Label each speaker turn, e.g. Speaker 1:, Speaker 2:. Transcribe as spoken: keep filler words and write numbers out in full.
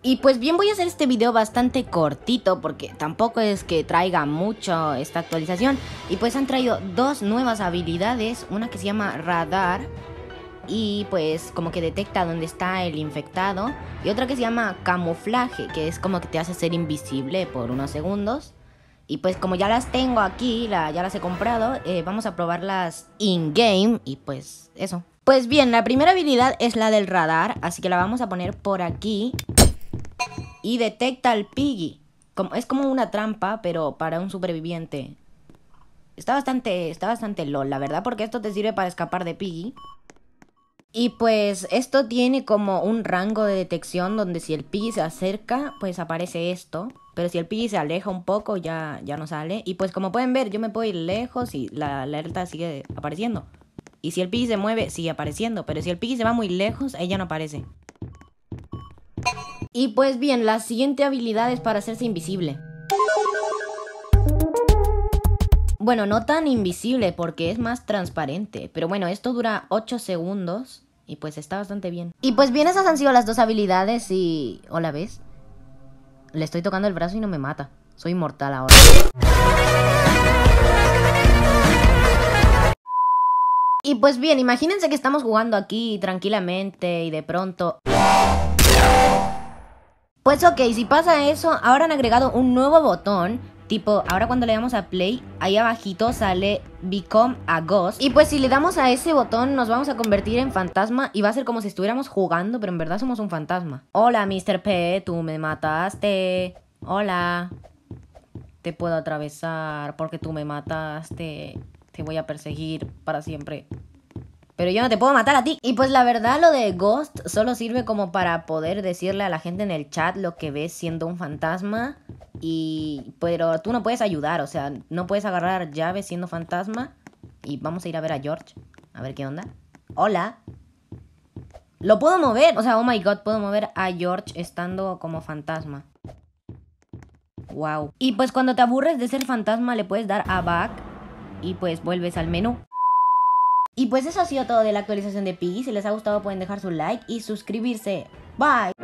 Speaker 1: Y pues bien, voy a hacer este video bastante cortito porque tampoco es que traiga mucho esta actualización. Y pues han traído dos nuevas habilidades, una que se llama Radar y pues como que detecta dónde está el infectado, y otra que se llama Camuflaje, que es como que te hace ser invisible por unos segundos. Y pues como ya las tengo aquí, la, ya las he comprado, eh, vamos a probarlas in-game y pues eso. Pues bien, la primera habilidad es la del radar, así que la vamos a poner por aquí. Y detecta al Piggy. Como, es como una trampa, pero para un superviviente. Está bastante, está bastante lol, la verdad, porque esto te sirve para escapar de Piggy. Y pues esto tiene como un rango de detección donde si el Piggy se acerca, pues aparece esto. Pero si el Piggy se aleja un poco, ya, ya no sale. Y pues como pueden ver, yo me puedo ir lejos y la alerta sigue apareciendo. Y si el Piggy se mueve, sigue apareciendo. Pero si el Piggy se va muy lejos, ahí ya no aparece. Y pues bien, la siguiente habilidad es para hacerse invisible. Bueno, no tan invisible porque es más transparente. Pero bueno, esto dura ocho segundos y pues está bastante bien. Y pues bien, esas han sido las dos habilidades y... ¿Hola, ves? Le estoy tocando el brazo y no me mata. Soy inmortal ahora. Y pues bien, imagínense que estamos jugando aquí tranquilamente y de pronto... Pues ok, si pasa eso, ahora han agregado un nuevo botón. Tipo, ahora cuando le damos a play, ahí abajito sale Become a Ghost. Y pues si le damos a ese botón, nos vamos a convertir en fantasma. Y va a ser como si estuviéramos jugando, pero en verdad somos un fantasma. Hola, mister P, tú me mataste. Hola. Te puedo atravesar porque tú me mataste. Te voy a perseguir para siempre. Pero yo no te puedo matar a ti. Y pues la verdad, lo de Ghost solo sirve como para poder decirle a la gente en el chat lo que ves siendo un fantasma. Y... pero tú no puedes ayudar, o sea, no puedes agarrar llaves siendo fantasma. Y vamos a ir a ver a George. A ver qué onda. Hola. Lo puedo mover. O sea, oh my god, puedo mover a George estando como fantasma. Wow. Y pues cuando te aburres de ser fantasma le puedes dar a back. Y pues vuelves al menú. Y pues eso ha sido todo de la actualización de Piggy. Si les ha gustado pueden dejar su like y suscribirse. Bye.